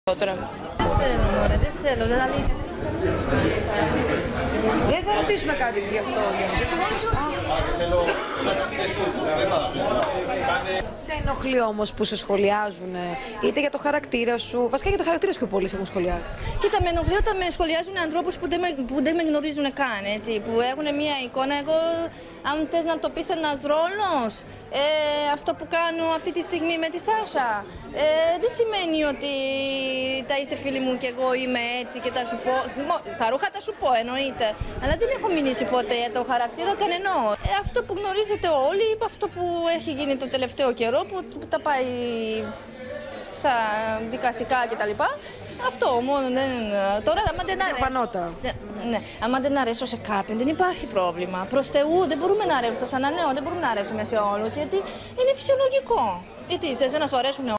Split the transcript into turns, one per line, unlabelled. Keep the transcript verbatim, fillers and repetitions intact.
Δεν θέλω, μωρέ, δεν θέλω, δεν αλήθεια.
Δεν θα ρωτήσουμε κάτι γι' αυτό. Σε ενοχλεί όμως που σε σχολιάζουν, είτε για το χαρακτήρα σου, βασικά για το χαρακτήρα σου πιο πολύ σε έχουν σχολιάσει?
Κοίτα, με ενοχλεί όταν με σχολιάζουν ανθρώπους που δεν με, που δεν με γνωρίζουν καν, έτσι, που έχουν μια εικόνα. Εγώ, αν θες να το πεις ένας ρόλος, ε, αυτό που κάνω αυτή τη στιγμή με τη Σάσα, ε, δεν σημαίνει ότι θα είσαι φίλη μου και εγώ είμαι έτσι και θα σου πω. Στα ρούχα θα σου πω, εννοείται. Αλλά δεν έχω μιλήσει ποτέ για το χαρακτήρα κανενό. Ε, αυτό που γνωρίζετε όλοι, αυτό που έχει γίνει το τελευταίο καιρό, που, που τα πάει στα δικαστικά κτλ. Αυτό μόνο δεν. Τώρα, άμα δεν αρέσω. Ναι, ναι, άμα δεν αρέσω σε κάποιον, δεν υπάρχει πρόβλημα. Προς Θεού, δεν μπορούμε να αρέσουμε. Το ξαναλέω, δεν μπορούμε να αρέσουμε σε όλους, γιατί είναι φυσιολογικό. Γιατί σε εσένα σου αρέσουν